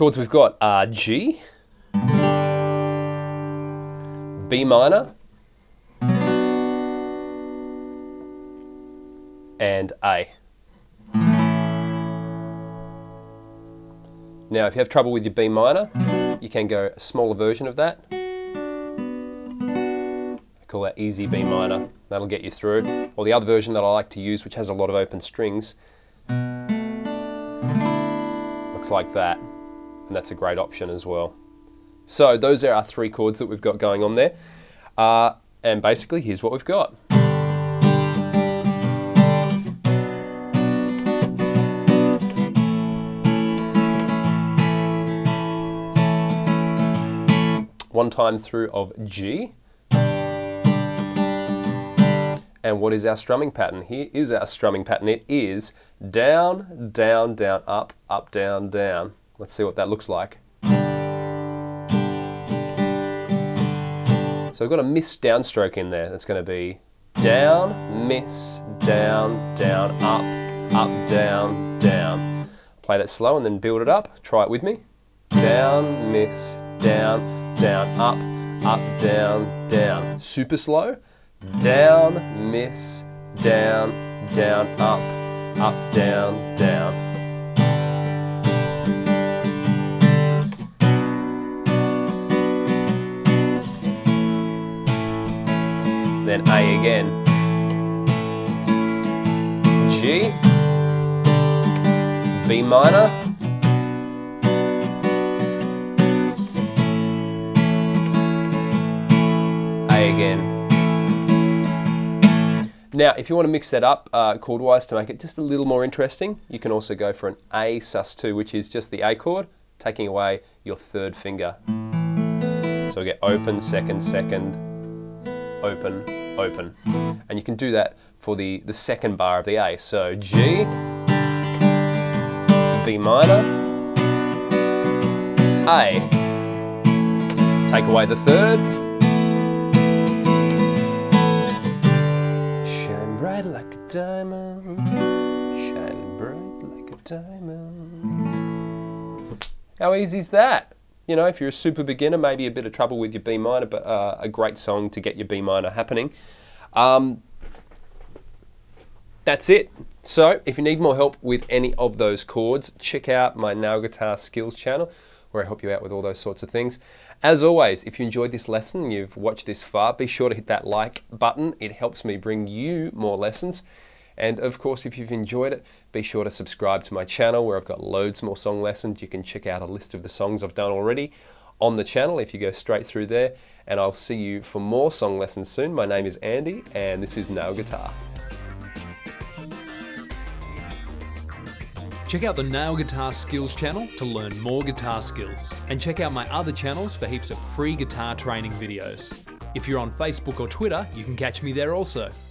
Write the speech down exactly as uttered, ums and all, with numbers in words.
chords we've got are G, B minor, and A. Now, if you have trouble with your B minor, you can go a smaller version of that. I call that easy B minor. That'll get you through. Or the other version that I like to use, which has a lot of open strings, looks like that. And that's a great option as well. So those are our three chords that we've got going on there. Uh, and basically, here's what we've got. One time through of G. And what is our strumming pattern? Here is our strumming pattern. It is down, down, down, up, up, down, down. Let's see what that looks like. So we've got a miss downstroke in there. That's going to be down, miss, down, down, up, up, down, down. Play that slow and then build it up. Try it with me. Down, miss, down, down, up, up, down, down. Super slow. Down, miss, down, down, up, up, down, down. Then A again. G, B minor, A again. Now, if you want to mix that up uh, chord-wise to make it just a little more interesting, you can also go for an A sus two, which is just the A chord, taking away your third finger. So we get open, second, second, open, open. And you can do that for the, the second bar of the A. So G, B minor, A. Take away the third. Shine bright like a diamond, shining bright like a diamond. How easy is that? You know, if you're a super beginner, maybe a bit of trouble with your B minor, but uh, a great song to get your B minor happening. Um, that's it. So if you need more help with any of those chords, check out my Nail Guitar Skills channel, where I help you out with all those sorts of things. As always, if you enjoyed this lesson and you've watched this far, be sure to hit that like button. It helps me bring you more lessons. And of course, if you've enjoyed it, be sure to subscribe to my channel, where I've got loads more song lessons. You can check out a list of the songs I've done already on the channel if you go straight through there. And I'll see you for more song lessons soon. My name is Andy, and this is Nail Guitar. Check out the Nail Guitar Skills channel to learn more guitar skills. And check out my other channels for heaps of free guitar training videos. If you're on Facebook or Twitter, you can catch me there also.